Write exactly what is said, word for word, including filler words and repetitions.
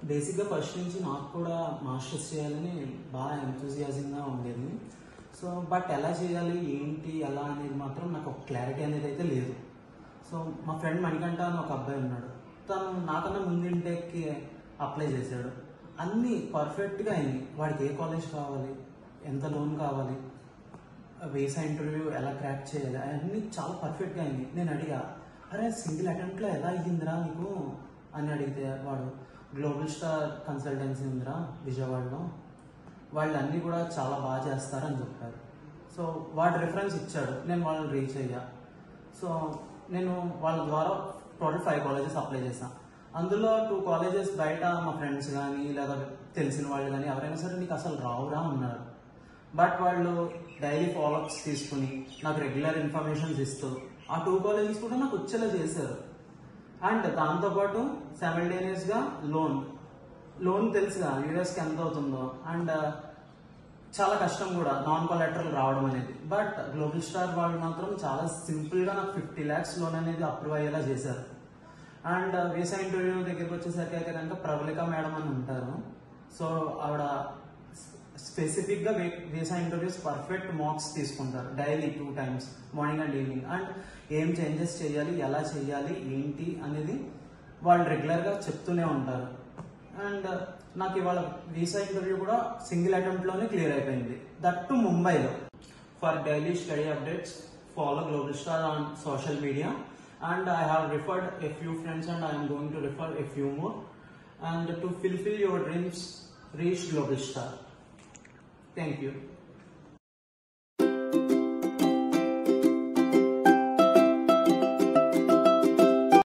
బేసిక్గా ఫస్ట్ నుంచి నాకు కూడా మాస్టర్స్ చేయాలని బాగా ఎంతూజియాజంగా ఉండేది. సో బట్ ఎలా చేయాలి ఏంటి ఎలా అనేది మాత్రం నాకు ఒక క్లారిటీ అనేది అయితే లేదు. సో మా ఫ్రెండ్ మణికంఠ అని ఒక అబ్బాయి ఉన్నాడు, తను నాకన్నా ముందు ఇంటెక్కి అప్లై చేశాడు. అన్నీ పర్ఫెక్ట్గా అయింది. వాడికి ఏ కాలేజ్ కావాలి, ఎంత లోన్ కావాలి, వీసా ఇంటర్వ్యూ ఎలా క్రాక్ చేయాలి, అవన్నీ చాలా పర్ఫెక్ట్గా అయింది. నేను అడిగా, అరే సింగిల్ అటెంప్ట్లో ఎలా అయ్యిందిరా నీకు అని అడిగితే వాడు గ్లోబల్ స్టార్ కన్సల్టెన్సీ ఉందిరా విజయవాడలో, వాళ్ళు అన్నీ కూడా చాలా బాగా చేస్తారని చెప్పారు. సో వాడు రిఫరెన్స్ ఇచ్చాడు, నేను వాళ్ళని రీచ్ అయ్యా. సో నేను వాళ్ళ ద్వారా టోటల్ ఫైవ్ కాలేజెస్ అప్లై చేశాను. అందులో టూ కాలేజెస్ బయట మా ఫ్రెండ్స్ కానీ లేదా తెలిసిన వాళ్ళు కానీ ఎవరైనా సరే నీకు అసలు రావురా ఉన్నారు. బట్ వాళ్ళు డైలీ ఫాలోఅప్స్ తీసుకుని నాకు రెగ్యులర్ ఇన్ఫర్మేషన్స్ ఇస్తూ ఆ టూ కాలేజెస్ కూడా నాకు వచ్చేలా చేశారు. అండ్ దాంతోపాటు సైమల్టేనియస్గా లోన్ లోన్ తెలుసుగా యూఎస్కి ఎంత అవుతుందో, అండ్ చాలా కష్టం కూడా నాన్ కొలాటరల్ రావడం అనేది. బట్ గ్లోబల్ స్టార్ వాళ్ళు మాత్రం చాలా సింపుల్గా నాకు ఫిఫ్టీ ల్యాక్స్ లోన్ అనేది అప్రూవ్ అయ్యేలా చేశారు. అండ్ వీసా ఇంటర్వ్యూ దగ్గరికి వచ్చేసరికి అయితే కనుక ప్రవళిక మేడం అని ఉంటారు. సో ఆవిడ స్పెసిఫిక్గా వీసా ఇంటర్వ్యూస్ పర్ఫెక్ట్ మార్క్స్ తీసుకుంటారు daily two times, morning and evening. And ఏం చేంజెస్ చేయాలి, ఎలా చేయాలి, ఏంటి అనేది వాళ్ళు రెగ్యులర్గా చెప్తూనే ఉంటారు. అండ్ నాకు ఇవాళ వీసా ఇంటర్వ్యూ కూడా సింగిల్ అటెంప్ట్లోనే క్లియర్ అయిపోయింది, దట్ టు ముంబైలో. For daily study updates follow Global Star on social media, and I have referred a few friends and I am going to refer a few more. And to fulfill your dreams, reach Global Star. Thank you.